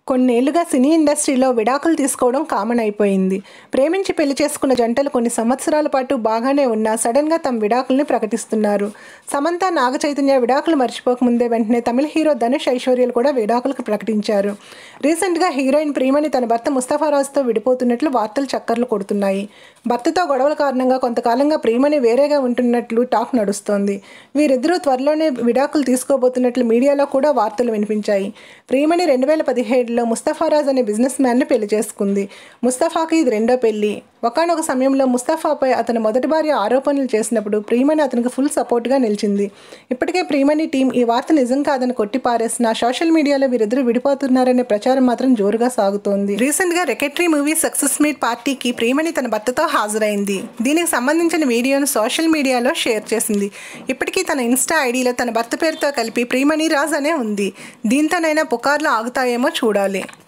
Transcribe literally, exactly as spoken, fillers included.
కొన్నేళ్లుగా సినీ ఇండస్ట్రీలో విడాకులు తీసుకోవడం కామన్ అయిపోయింది. ప్రేమించి పెళ్లి చేసుకున్న జంటలు కొన్ని సంవత్సరాల పాటు బాగానే ఉన్నా సడన్గా తమ విడాకుల్ని ప్రకటిస్తున్నారు. సమంత, నాగ చైతన్య విడాకులు మర్చిపోకముందే వెంటనే తమిళ హీరో ధనుష్, ఐశ్వర్యలు కూడా విడాకులకు ప్రకటించారు. రీసెంట్గా హీరోయిన్ ప్రియమణి తన భర్త ముస్తఫారాజ్తో విడిపోతున్నట్లు వార్తలు చక్కర్లు కొడుతున్నాయి. భర్తతో గొడవల కారణంగా కొంతకాలంగా ప్రియమణి వేరేగా ఉంటున్నట్లు టాక్ నడుస్తోంది. వీరిద్దరూ త్వరలోనే విడాకులు తీసుకోబోతున్నట్లు మీడియాలో కూడా వార్తలు వినిపించాయి. ప్రియమణి రెండు వేల పదిహేడులో ముస్తఫారాజ్ అనే బిజినెస్ మ్యాన్ని పెళ్లి చేసుకుంది. ముస్తఫాకి ఇది రెండో పెళ్లి. ఒకానొక సమయంలో ముస్తఫాపై అతని మొదటి భార్య ఆరోపణలు చేసినప్పుడు ప్రియమణి అతనికి ఫుల్ సపోర్ట్గా నిలిచింది. ఇప్పటికే ప్రియమణి టీం ఈ వార్త నిజం కాదని కొట్టిపారేసిన సోషల్ మీడియాలో వీరిద్దరూ విడిపోతున్నారనే ప్రచారం మాత్రం జోరుగా సాగుతోంది. రీసెంట్గా రెకెటరీ మూవీ సక్సెస్ మీట్ పార్టీకి ప్రియమణి తన భర్తతో హాజరైంది. దీనికి సంబంధించిన వీడియోను సోషల్ మీడియాలో షేర్ చేసింది. ఇప్పటికీ తన ఇన్స్టా ఐడీలో తన భర్త పేరుతో కలిపి ప్రియమణి రాజ్ అనే ఉంది. దీంతోనైనా పుకార్లు ఆగుతాయేమో చూడాలి.